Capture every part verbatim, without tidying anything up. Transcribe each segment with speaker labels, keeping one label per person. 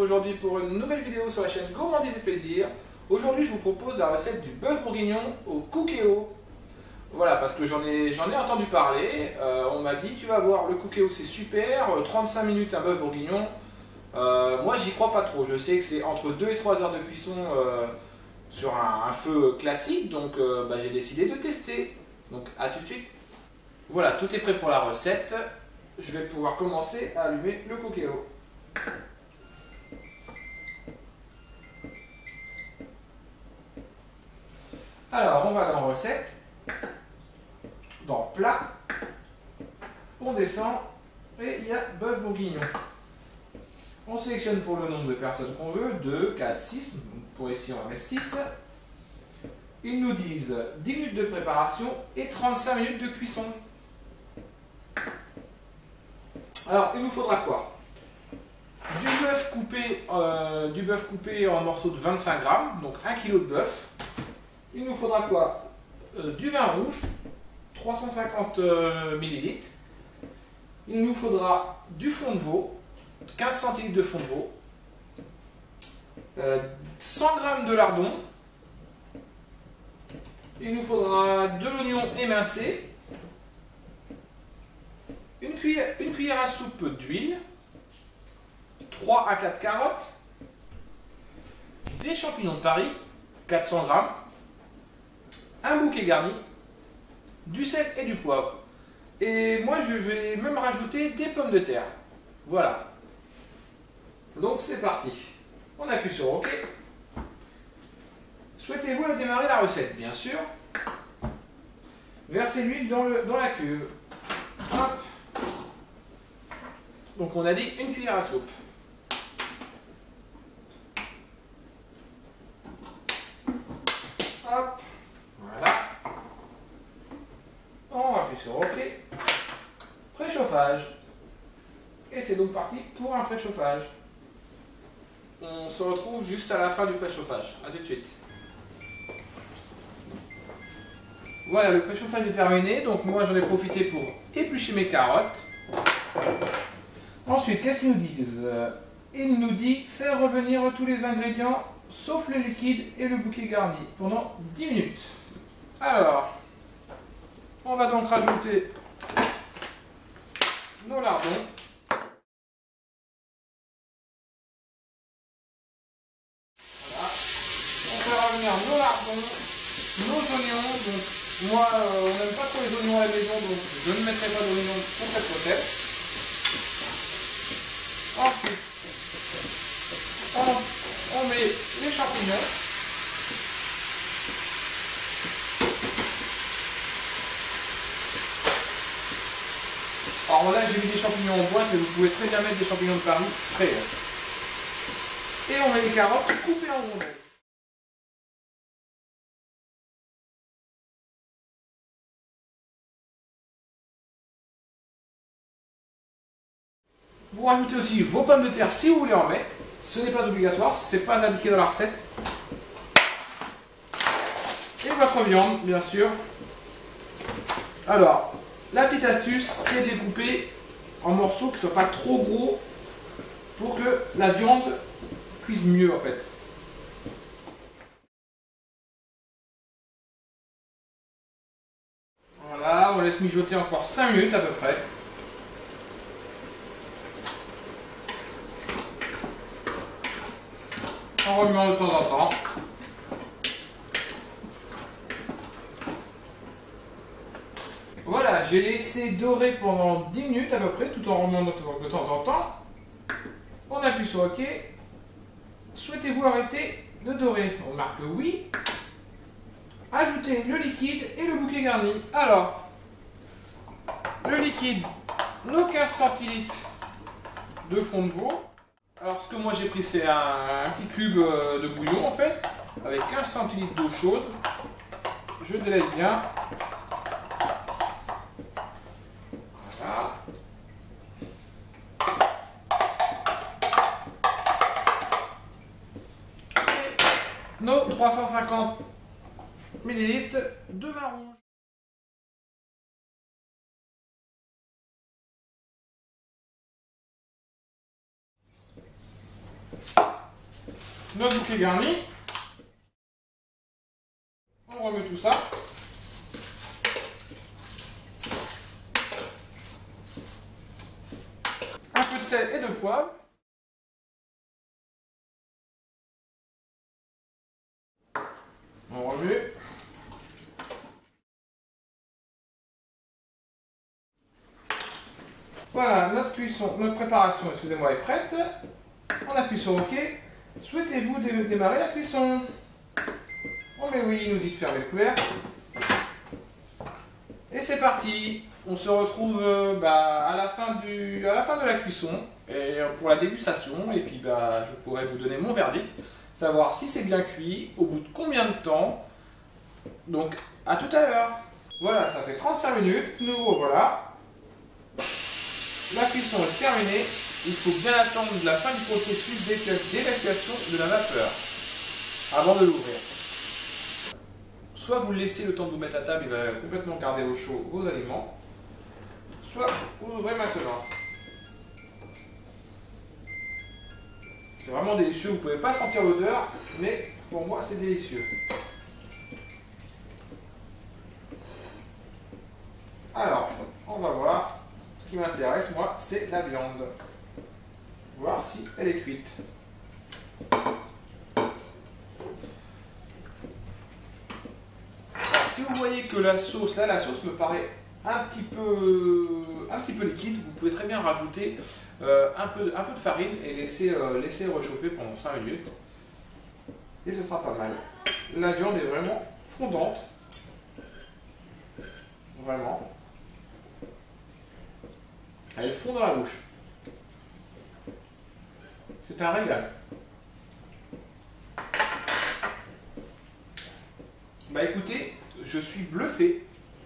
Speaker 1: aujourd'hui pour une nouvelle vidéo sur la chaîne Gourmandise et Plaisir. Aujourd'hui, je vous propose la recette du bœuf bourguignon au cookéo. Voilà, parce que j'en ai, j'en ai entendu parler. Euh, on m'a dit, tu vas voir, le cookéo c'est super, trente-cinq minutes un bœuf bourguignon. Euh, moi, j'y crois pas trop. Je sais que c'est entre deux et trois heures de cuisson euh, sur un, un feu classique, donc euh, bah, j'ai décidé de tester. Donc, à tout de suite. Voilà, tout est prêt pour la recette. Je vais pouvoir commencer à allumer le cookéo. Alors, on va dans recette, dans plat, on descend et il y a bœuf bourguignon. On sélectionne pour le nombre de personnes qu'on veut, deux, quatre, six, pour ici on va mettre six. Ils nous disent dix minutes de préparation et trente-cinq minutes de cuisson. Alors, il nous faudra quoi? Du bœuf coupé, euh, du bœuf coupé en morceaux de vingt-cinq grammes, donc un kilo de bœuf. Il nous faudra quoi? euh, Du vin rouge, trois cent cinquante euh, millilitres. Il nous faudra du fond de veau, quinze centilitres de fond de veau, euh, cent grammes de lardon. Il nous faudra de l'oignon émincé, une cuillère, une cuillère à soupe d'huile, trois à quatre carottes, des champignons de Paris, quatre cents grammes, un bouquet garni, du sel et du poivre. Et moi je vais même rajouter des pommes de terre. Voilà. Donc c'est parti. On appuie sur OK. Souhaitez-vous démarrer la recette? Bien sûr. Versez l'huile dans, le, dans la cuve. Hop. Donc on a dit une cuillère à soupe. Hop. Voilà. On appuie sur OK. Préchauffage. Et c'est donc parti pour un préchauffage. On se retrouve juste à la fin du préchauffage. A tout de suite. Voilà, le préchauffage est terminé. Donc moi j'en ai profité pour éplucher mes carottes. Ensuite, qu'est-ce qu'ils nous disent? Il nous dit faire revenir tous les ingrédients sauf le liquide et le bouquet garni pendant dix minutes. Alors, on va donc rajouter nos lardons. Voilà. On fait revenir nos lardons, nos oignons. Donc, moi, euh, on n'aime pas trop les oignons à la maison, donc je ne mettrai pas d'oignons pour cette recette. Ensuite, on, on met les champignons. Alors là, j'ai mis des champignons en boîte, mais vous pouvez très bien mettre des champignons de Paris frais. Et on met les carottes coupées en rondelles. Vous rajoutez aussi vos pommes de terre si vous voulez en mettre. Ce n'est pas obligatoire, ce n'est pas indiqué dans la recette. Et votre viande, bien sûr. Alors, la petite astuce, c'est de découper en morceaux qui ne soient pas trop gros pour que la viande cuise mieux en fait. Voilà, on laisse mijoter encore cinq minutes à peu près. En remuant de temps en temps. Voilà, j'ai laissé dorer pendant dix minutes à peu près, tout en remuant de temps en temps. On appuie sur OK. Souhaitez-vous arrêter de dorer? On marque oui. Ajoutez le liquide et le bouquet garni. Alors, le liquide, nos quinze centilitres de fond de veau. Alors ce que moi j'ai pris, c'est un, un petit cube de bouillon en fait, avec quinze centilitres d'eau chaude. Je délaisse bien. Voilà. Et nos trois cent cinquante millilitres de vin rouge. notre bouquet garni. On remet tout ça. Un peu de sel et de poivre. On remet. Voilà, notre cuisson, notre préparation, excusez-moi, est prête. On appuie sur OK. Souhaitez-vous dé démarrer la cuisson? Oh mais oui, il nous dit de fermer le couvercle. Et c'est parti. On se retrouve euh, bah, à, la fin du, à la fin de la cuisson et pour la dégustation. Et puis bah, je pourrai vous donner mon verdict, savoir si c'est bien cuit, au bout de combien de temps. Donc à tout à l'heure. Voilà, ça fait trente-cinq minutes. Nous revoilà. La cuisson est terminée. Il faut bien attendre la fin du processus d'évacuation de la vapeur avant de l'ouvrir. Soit vous laissez le temps de vous mettre à table, il va complètement garder au chaud vos aliments, soit vous ouvrez maintenant. C'est vraiment délicieux, vous ne pouvez pas sentir l'odeur, mais pour moi c'est délicieux. Alors, on va voir. Ce qui m'intéresse, moi, c'est la viande. Voir si elle est cuite. Alors, si vous voyez que la sauce, là, la sauce me paraît un petit peu, un petit peu liquide, vous pouvez très bien rajouter euh, un, peu, un peu de farine et laisser, euh, laisser réchauffer pendant cinq minutes. Et ce sera pas mal. La viande est vraiment fondante. Vraiment. Elle fond dans la bouche. C'est un régal. Bah écoutez, je suis bluffé.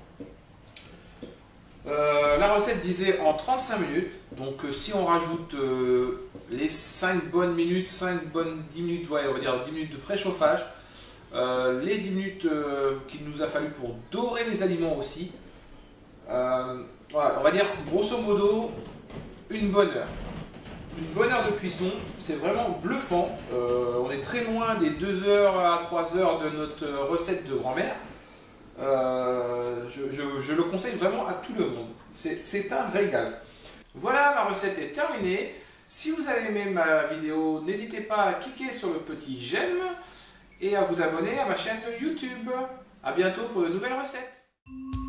Speaker 1: Euh, la recette disait en trente-cinq minutes. Donc euh, si on rajoute euh, les cinq bonnes minutes, cinq bonnes dix minutes, ouais, on va dire dix minutes de préchauffage, euh, les dix minutes euh, qu'il nous a fallu pour dorer les aliments aussi, euh, voilà, on va dire grosso modo une bonne heure. Une bonne heure de cuisson, c'est vraiment bluffant. Euh, on est très loin des deux heures à trois heures de notre recette de grand-mère. Euh, je, je, je le conseille vraiment à tout le monde. C'est un régal. Voilà, ma recette est terminée. Si vous avez aimé ma vidéo, n'hésitez pas à cliquer sur le petit j'aime et à vous abonner à ma chaîne YouTube. A bientôt pour de nouvelles recettes.